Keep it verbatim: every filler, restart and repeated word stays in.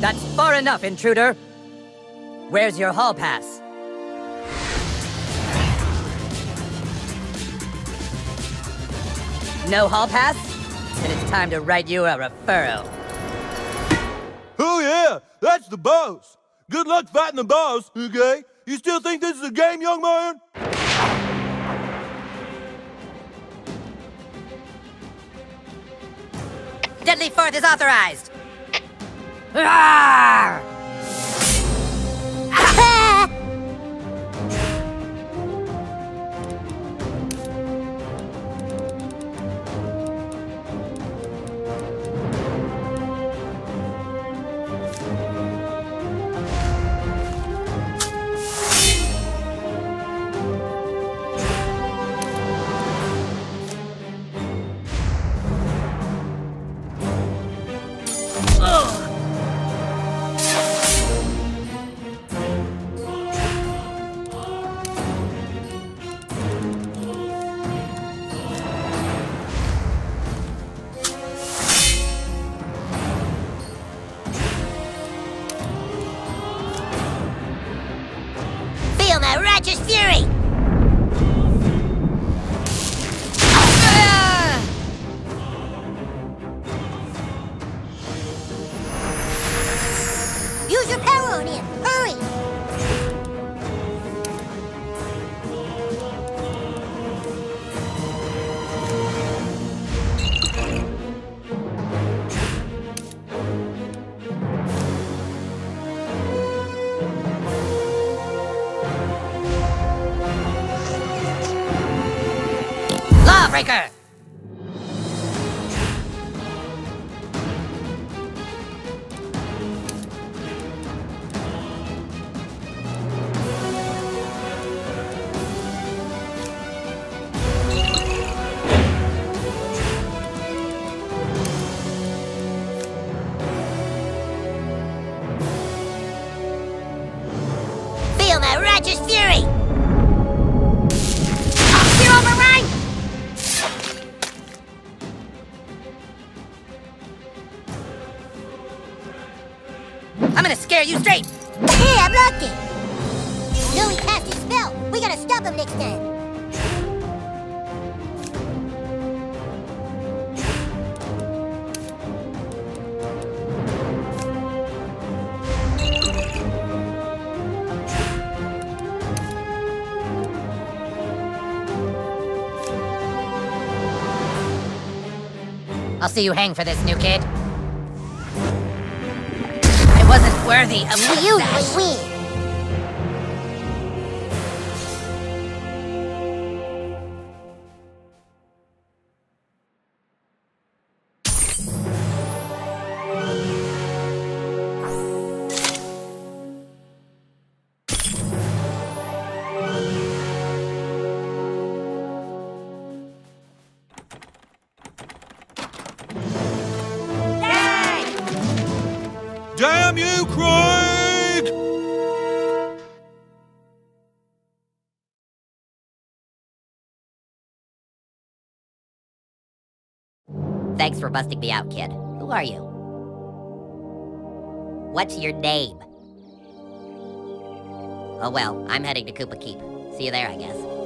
That's far enough, intruder. Where's your hall pass? No hall pass? Then it's time to write you a referral. Oh yeah, that's the boss. Good luck fighting the boss, okay? You still think this is a game, young man? Deadly Fourth is authorized! Rawr! Feel my righteous fury! Use your power on him! Hurry! Lawbreaker! Feel my righteous fury! I'm gonna scare you straight! Hey, I blocked it! No, he cast his spell! We gotta stop him next time! I'll see you hang for this, new kid. I wasn't worthy of We you. usually win! Damn you, Craig! Thanks for busting me out, kid. Who are you? What's your name? Oh well, I'm heading to Koopa Keep. See you there, I guess.